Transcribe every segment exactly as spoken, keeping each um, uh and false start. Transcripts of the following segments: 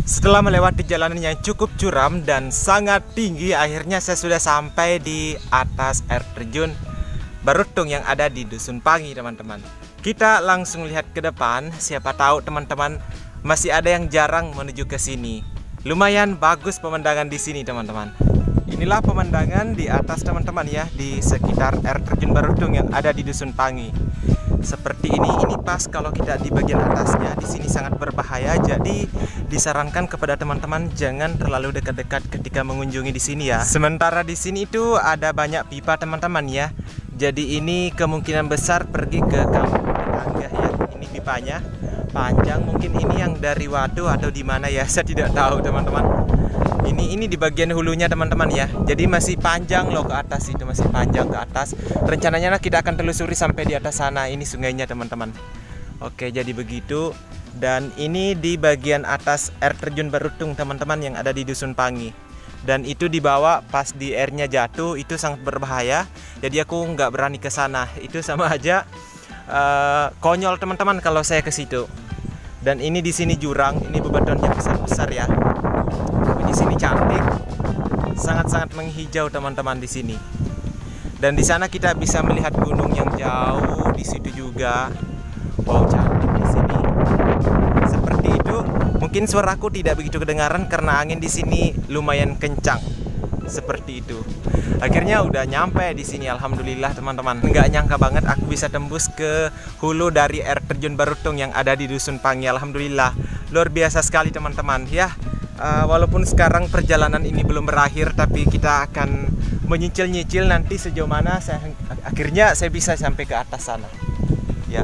Setelah melewati jalanan yang cukup curam dan sangat tinggi, akhirnya saya sudah sampai di atas air terjun Barutung yang ada di Dusun Pangi, teman-teman. Kita langsung lihat ke depan, siapa tahu teman-teman masih ada yang jarang menuju ke sini. Lumayan bagus pemandangan di sini, teman-teman. Inilah pemandangan di atas, teman-teman ya, di sekitar air terjun Barutung yang ada di Dusun Pangi. Seperti ini, ini pas kalau kita di bagian atasnya. Di sini sangat berbahaya, jadi disarankan kepada teman-teman jangan terlalu dekat-dekat ketika mengunjungi di sini ya. Sementara di sini itu ada banyak pipa, teman-teman ya. Jadi ini kemungkinan besar pergi ke kampung tetangga ya. Ini pipanya panjang, mungkin ini yang dari waduk atau di mana ya, saya tidak tahu, teman-teman. Ini ini di bagian hulunya, teman-teman ya. Jadi masih panjang loh ke atas, itu masih panjang ke atas. Rencananya kita akan telusuri sampai di atas sana. Ini sungainya, teman-teman. Oke, jadi begitu. Dan ini di bagian atas air terjun Barutung, teman-teman, yang ada di Dusun Pangi. Dan itu dibawa pas di airnya jatuh, itu sangat berbahaya. Jadi aku nggak berani ke sana. Itu sama aja uh, konyol, teman-teman, kalau saya ke situ. Dan ini di sini jurang, ini bebatuannya besar-besar ya. Di sini cantik, sangat-sangat menghijau, teman-teman, di sini. Dan di sana kita bisa melihat gunung yang jauh di situ juga. Wow, cantik di sini. Seperti itu. Mungkin suaraku tidak begitu kedengaran karena angin di sini lumayan kencang. Seperti itu. Akhirnya udah nyampe di sini, alhamdulillah, teman-teman. Nggak nyangka banget aku bisa tembus ke hulu dari air terjun Barutung yang ada di Dusun Pangi. Alhamdulillah, luar biasa sekali, teman-teman ya. Uh, walaupun sekarang perjalanan ini belum berakhir, tapi kita akan menyicil-nyicil nanti sejauh mana saya, akhirnya saya bisa sampai ke atas sana ya.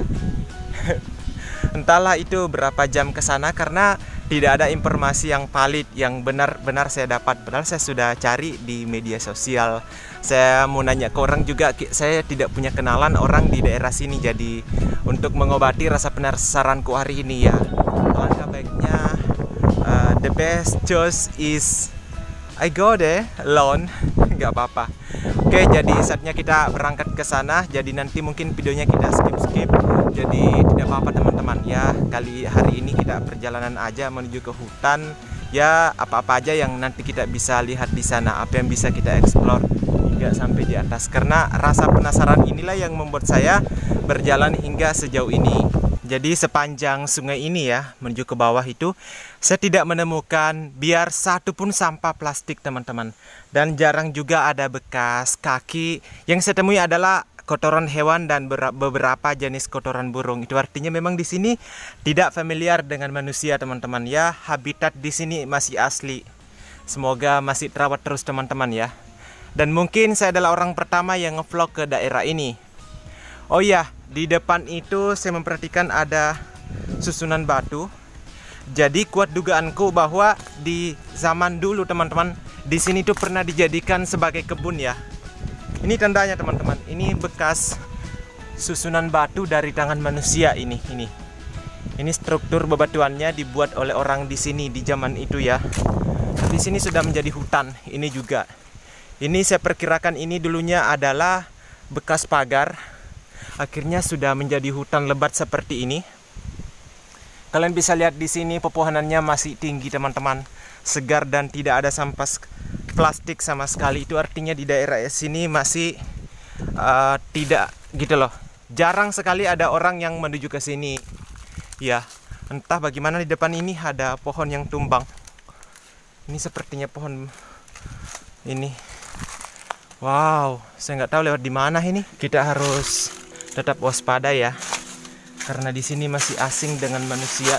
Entahlah itu berapa jam ke sana karena tidak ada informasi yang valid, yang benar-benar saya dapat. Padahal saya sudah cari di media sosial. Saya mau nanya ke orang juga, saya tidak punya kenalan orang di daerah sini. Jadi untuk mengobati rasa penasaranku hari ini ya, alangkah baiknya uh, the best choice is I go there alone. Nggak apa-apa. Oke, jadi saatnya kita berangkat ke sana. Jadi nanti mungkin videonya kita skip-skip. Jadi tidak apa-apa, teman-teman ya. Kali hari ini kita perjalanan aja menuju ke hutan. Ya, apa-apa aja yang nanti kita bisa lihat di sana, apa yang bisa kita explore hingga sampai di atas. Karena rasa penasaran inilah yang membuat saya berjalan hingga sejauh ini. Jadi sepanjang sungai ini ya, menuju ke bawah itu, saya tidak menemukan biar satu pun sampah plastik, teman-teman. Dan jarang juga ada bekas kaki. Yang saya temui adalah kotoran hewan dan beberapa jenis kotoran burung. Itu artinya memang di sini tidak familiar dengan manusia, teman-teman ya. Habitat di sini masih asli. Semoga masih terawat terus, teman-teman ya. Dan mungkin saya adalah orang pertama yang ngevlog ke daerah ini. Oh iya, di depan itu saya memperhatikan ada susunan batu. Jadi kuat dugaanku bahwa di zaman dulu, teman-teman, di sini tuh pernah dijadikan sebagai kebun ya. Ini tandanya, teman-teman. Ini bekas susunan batu dari tangan manusia ini. Ini, ini struktur bebatuannya dibuat oleh orang di sini di zaman itu ya. Di sini sudah menjadi hutan. Ini juga. Ini saya perkirakan ini dulunya adalah bekas pagar. Akhirnya sudah menjadi hutan lebat seperti ini. Kalian bisa lihat di sini pepohonannya masih tinggi, teman-teman. Segar dan tidak ada sampah plastik sama sekali. Itu artinya di daerah sini masih uh, tidak gitu loh. Jarang sekali ada orang yang menuju ke sini. Ya, entah bagaimana di depan ini ada pohon yang tumbang. Ini sepertinya pohon ini. Wow, saya nggak tahu lewat di mana ini. Kita harus tetap waspada ya. Karena di sini masih asing dengan manusia.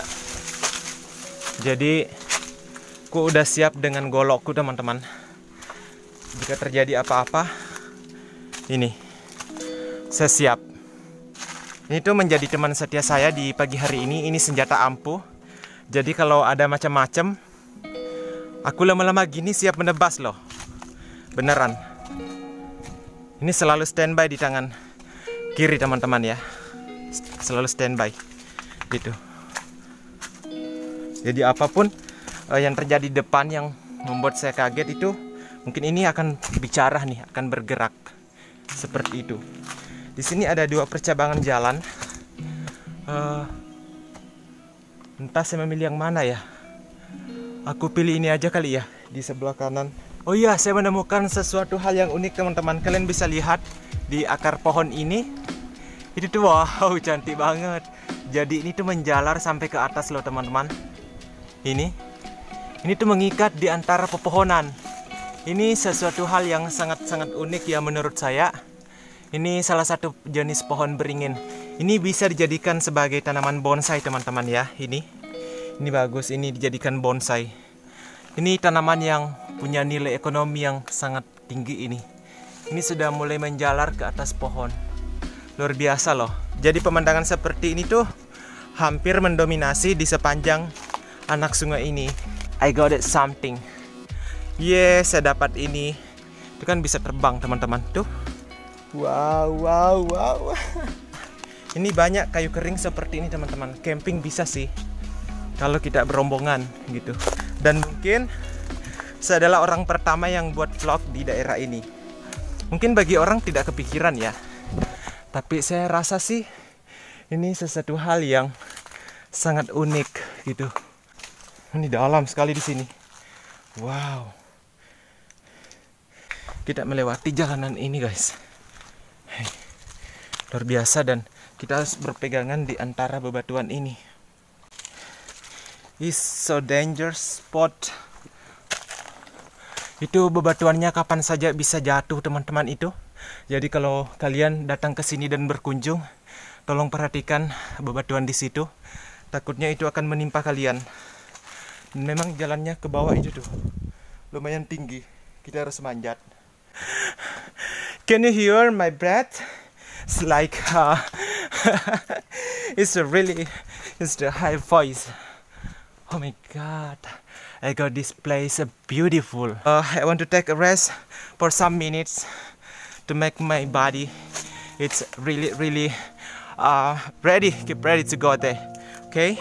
Jadi aku udah siap dengan golokku, teman-teman. Jika terjadi apa-apa, ini saya siap. Ini tuh menjadi teman setia saya di pagi hari ini. Ini senjata ampuh. Jadi kalau ada macam-macam, aku lama-lama gini siap menebas loh. Beneran. Ini selalu standby di tangan kiri, teman-teman ya. Selalu standby gitu. Jadi apapun uh, yang terjadi di depan yang membuat saya kaget itu, mungkin ini akan bicara nih, akan bergerak seperti itu. Di sini ada dua percabangan jalan. Uh, entah saya memilih yang mana ya. Aku pilih ini aja kali ya, di sebelah kanan. Oh iya, saya menemukan sesuatu hal yang unik teman-teman. Kalian bisa lihat di akar pohon ini. Itu tuh wow, cantik banget. Jadi ini tuh menjalar sampai ke atas loh teman-teman. Ini. Ini tuh mengikat di antara pepohonan. Ini sesuatu hal yang sangat-sangat unik ya menurut saya. Ini salah satu jenis pohon beringin. Ini bisa dijadikan sebagai tanaman bonsai teman-teman ya. Ini. Ini bagus, ini dijadikan bonsai. Ini tanaman yang punya nilai ekonomi yang sangat tinggi ini. Ini sudah mulai menjalar ke atas pohon. Luar biasa loh. Jadi pemandangan seperti ini tuh hampir mendominasi di sepanjang anak sungai ini. I got it something. Yes, saya dapat ini. Itu kan bisa terbang teman-teman. Tuh. Wow, wow, wow. Ini banyak kayu kering seperti ini teman-teman. Camping bisa sih. Kalau kita berombongan gitu. Dan mungkin saya adalah orang pertama yang buat vlog di daerah ini. Mungkin bagi orang tidak kepikiran ya. Tapi saya rasa sih ini sesuatu hal yang sangat unik gitu. Ini dalam sekali di sini. Wow. Kita melewati jalanan ini guys. Hey. Luar biasa dan kita harus berpegangan di antara bebatuan ini. It's so dangerous spot. Itu bebatuannya kapan saja bisa jatuh teman-teman itu. Jadi kalau kalian datang ke sini dan berkunjung, tolong perhatikan bebatuan di situ. Takutnya itu akan menimpa kalian. Dan memang jalannya ke bawah itu tuh lumayan tinggi. Kita harus manjat. Can you hear my breath? It's like uh, it's a really it's the high voice. Oh my god, I got this place uh, beautiful. Uh, I want to take a rest for some minutes to make my body. It's really, really uh, ready. Keep ready to go there. Okay?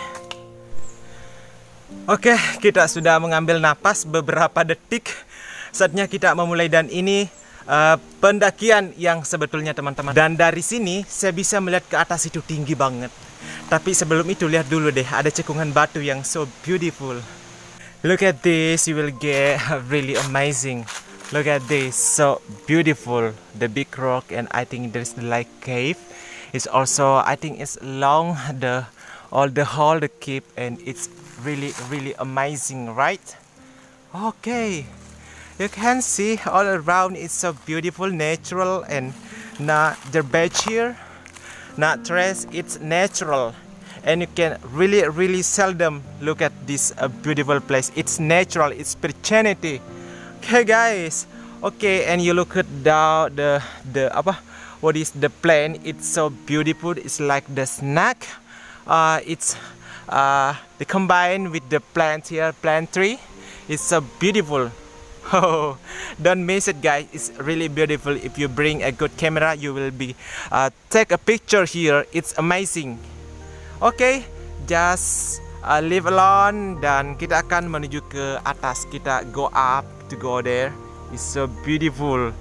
Oke, okay, kita sudah mengambil napas beberapa detik. Saatnya kita memulai dan ini uh, pendakian yang sebetulnya teman-teman. Dan dari sini saya bisa melihat ke atas itu tinggi banget. Tapi sebelum itu lihat dulu deh, ada cekungan batu yang so beautiful. Look at this, you will get really amazing. Look at this, so beautiful. The big rock and I think there's the like cave. It's also, I think it's long the all the whole the cave and it's really really amazing, right? Okay, you can see all around it's so beautiful, natural and not the beach here. Not trash, it's natural and you can really really seldom look at this uh, beautiful place. It's natural, it's spirituality. Okay guys, okay, and you look at the the the apa what is the plant? It's so beautiful. It's like the snack. Uh, it's uh, the combined with the plant here, plant tree. It's so beautiful. Oh, don't miss it guys, it's really beautiful. If you bring a good camera you will be uh, take a picture here, it's amazing. Oke, okay, just uh, leave alone dan kita akan menuju ke atas. Kita go up to go there. It's so beautiful.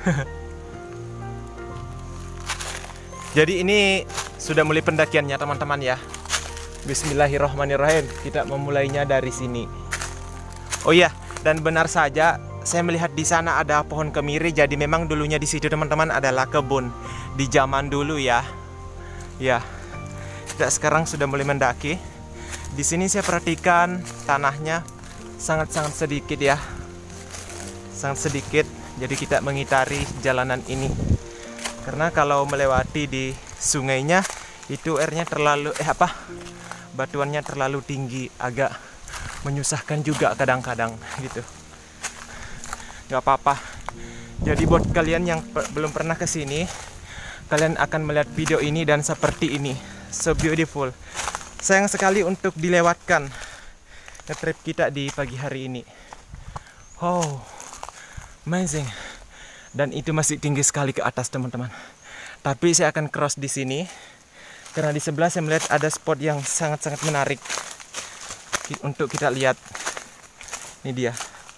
Jadi ini sudah mulai pendakiannya teman-teman ya. Bismillahirrahmanirrahim. Kita memulainya dari sini. Oh iya, dan benar saja saya melihat di sana ada pohon kemiri. Jadi memang dulunya di situ teman-teman adalah kebun di zaman dulu ya. Ya. Kita sekarang sudah mulai mendaki. Di sini saya perhatikan tanahnya sangat-sangat sedikit ya. Sangat sedikit. Jadi kita mengitari jalanan ini. Karena kalau melewati di sungainya itu airnya terlalu eh apa? Batuannya terlalu tinggi, agak menyusahkan juga kadang-kadang gitu. Gak apa-apa. Jadi buat kalian yang belum pernah ke sini, kalian akan melihat video ini dan seperti ini. So beautiful. Sayang sekali untuk dilewatkan trip kita di pagi hari ini. Oh, amazing. Dan itu masih tinggi sekali ke atas teman-teman. Tapi saya akan cross di sini karena di sebelah saya melihat ada spot yang sangat-sangat menarik untuk kita lihat. Ini dia.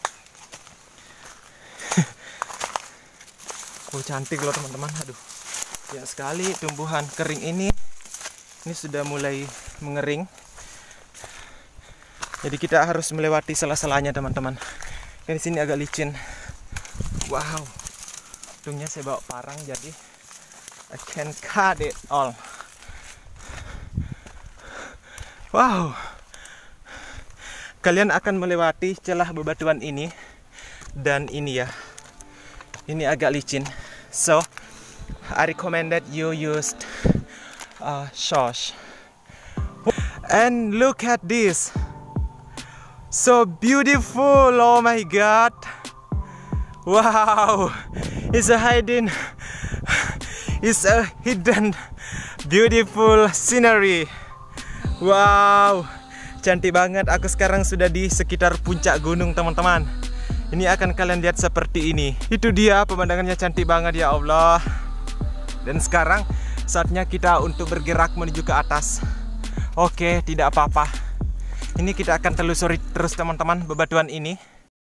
Oh, cantik loh teman-teman. Aduh, ya sekali tumbuhan kering ini. Ini sudah mulai mengering. Jadi kita harus melewati sela-selanya teman-teman. Di sini agak licin. Wow. Untungnya saya bawa parang jadi I can cut it all. Wow. Kalian akan melewati celah bebatuan ini dan ini ya. Ini agak licin. So I recommended you used uh, shorts. And look at this. So beautiful. Oh my god. Wow. It's a hidden It's a hidden beautiful scenery. Wow. Cantik banget. Aku sekarang sudah di sekitar puncak gunung teman-teman. Ini akan kalian lihat seperti ini. Itu dia pemandangannya, cantik banget ya Allah. Dan sekarang saatnya kita untuk bergerak menuju ke atas. Oke, tidak apa-apa. Ini kita akan telusuri terus teman-teman bebatuan ini.